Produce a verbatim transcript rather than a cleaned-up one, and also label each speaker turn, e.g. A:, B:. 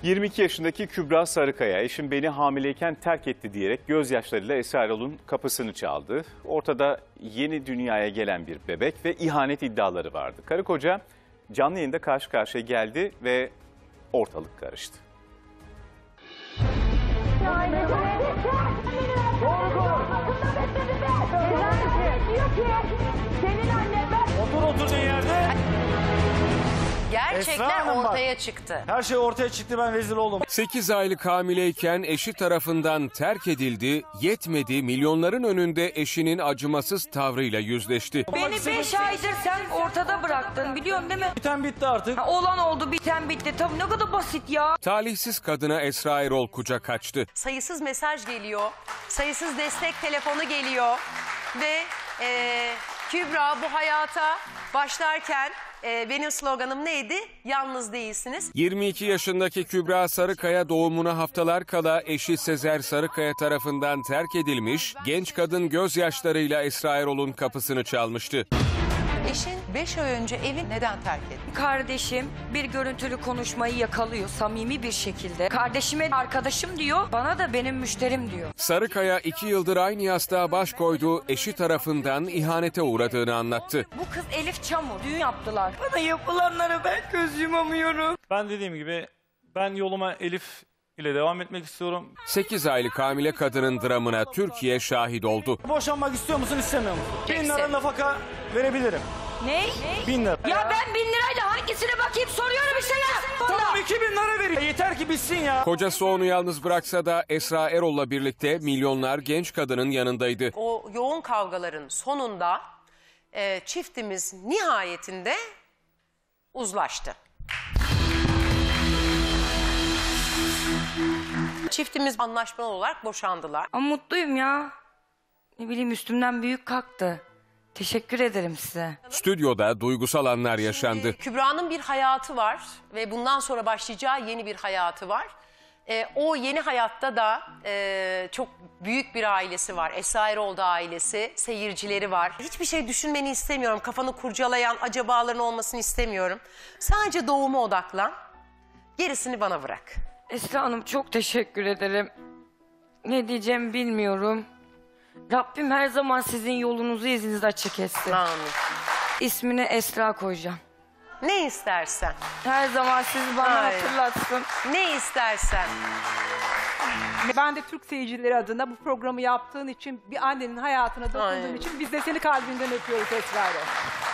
A: yirmi iki yaşındaki Kübra Sarıkaya, eşim beni hamileyken terk etti diyerek gözyaşlarıyla Esra Erol'un kapısını çaldı. Ortada yeni dünyaya gelen bir bebek ve ihanet iddiaları vardı. Karı koca canlı yayında karşı karşıya geldi ve ortalık karıştı.
B: Otur oturduğun yerde.
C: Gerçekler ortaya çıktı.
B: Her şey ortaya çıktı, ben rezil oldum.
D: sekiz aylık hamileyken eşi tarafından terk edildi, yetmedi milyonların önünde eşinin acımasız tavrıyla yüzleşti.
E: Beni beş aydır sen ortada bıraktın, biliyorsun değil mi?
B: Biten bitti artık.
E: Ha, olan oldu, biten bitti. Tabii ne kadar basit ya.
D: Talihsiz kadına Esra Erol kucak açtı.
C: Sayısız mesaj geliyor, sayısız destek telefonu geliyor ve e, Kübra bu hayata başlarken e, benim sloganım neydi? Yalnız değilsiniz.
D: yirmi iki yaşındaki Kübra Sarıkaya doğumuna haftalar kala eşi Sezer Sarıkaya tarafından terk edilmiş, genç kadın gözyaşlarıyla Esra Erol'un kapısını çalmıştı.
C: Eşin beş ay önce evi neden terk etti?
E: Kardeşim bir görüntülü konuşmayı yakalıyor samimi bir şekilde. Kardeşime arkadaşım diyor, bana da benim müşterim diyor.
D: Sarıkaya iki yıldır aynı yastığa baş koyduğu eşi tarafından ihanete uğradığını anlattı.
E: Bu kız Elif Çamur, düğün yaptılar. Bana yapılanlara ben göz yumamıyorum.
B: Ben dediğim gibi ben yoluma Elif ile devam etmek istiyorum.
D: sekiz aylık hamile kadının dramına Türkiye şahit oldu.
B: Boşanmak istiyor musun, istemiyor musun? Bin lira nafaka verebilirim.
E: Ne?
B: Bin lira.
E: Ya ben bin lirayla hangisine bakayım soruyorum işte ya.
B: Tamam, iki bin lira vereyim. Yeter ki bitsin ya.
D: Kocası onu yalnız bıraksa da Esra Erol'la birlikte milyonlar genç kadının yanındaydı.
C: O yoğun kavgaların sonunda e, çiftimiz nihayetinde uzlaştı. Çiftimiz anlaşmalı olarak boşandılar.
E: Ama mutluyum ya. Ne bileyim üstümden büyük kalktı. Teşekkür ederim size.
D: Stüdyoda duygusal anlar yaşandı.
C: Kübra'nın bir hayatı var ve bundan sonra başlayacağı yeni bir hayatı var. Ee, o yeni hayatta da e, çok büyük bir ailesi var. Esra Erol da ailesi, seyircileri var. Hiçbir şey düşünmeni istemiyorum. Kafanı kurcalayan acabaların olmasını istemiyorum. Sadece doğuma odaklan. Gerisini bana bırak.
E: Esra Hanım çok teşekkür ederim. Ne diyeceğimi bilmiyorum. Rabbim her zaman sizin yolunuzu izninizi açık etsin.
C: Amin.
E: İsmini Esra koyacağım.
C: Ne istersen.
E: Her zaman sizi bana
C: Hayır.
E: hatırlatsın.
C: Ne istersen.
F: Ben de Türk seyircileri adına bu programı yaptığın için, bir annenin hayatına dokunduğun
C: Aynen.
F: için biz de seni kalbinden öpüyoruz Esra Erol.